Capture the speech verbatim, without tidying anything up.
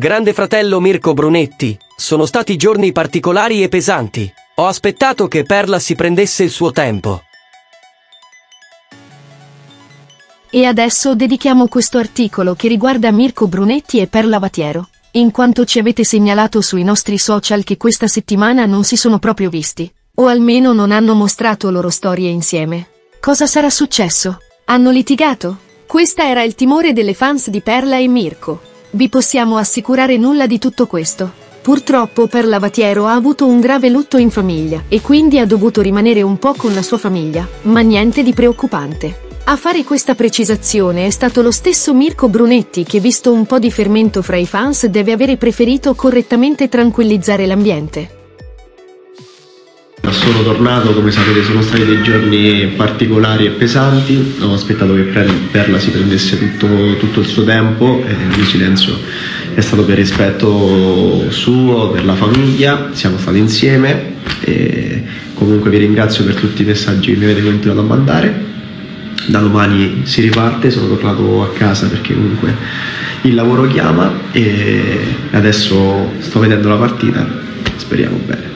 Grande fratello Mirko Brunetti, sono stati giorni particolari e pesanti. Ho aspettato che Perla si prendesse il suo tempo. E adesso dedichiamo questo articolo che riguarda Mirko Brunetti e Perla Vatiero, in quanto ci avete segnalato sui nostri social che questa settimana non si sono proprio visti, o almeno non hanno mostrato loro storie insieme. Cosa sarà successo? Hanno litigato? Questa era il timore delle fans di Perla e Mirko. Vi possiamo assicurare nulla di tutto questo. Purtroppo Perla Vatiero ha avuto un grave lutto in famiglia e quindi ha dovuto rimanere un po' con la sua famiglia, ma niente di preoccupante. A fare questa precisazione è stato lo stesso Mirko Brunetti che, visto un po' di fermento fra i fans, deve avere preferito correttamente tranquillizzare l'ambiente. Sono tornato, come sapete sono stati dei giorni particolari e pesanti, ho aspettato che Perla si prendesse tutto, tutto il suo tempo e il silenzio è stato per rispetto suo, per la famiglia, siamo stati insieme e comunque vi ringrazio per tutti i messaggi che mi avete continuato a mandare. Da domani si riparte, sono tornato a casa perché comunque il lavoro chiama e adesso sto vedendo la partita, speriamo bene.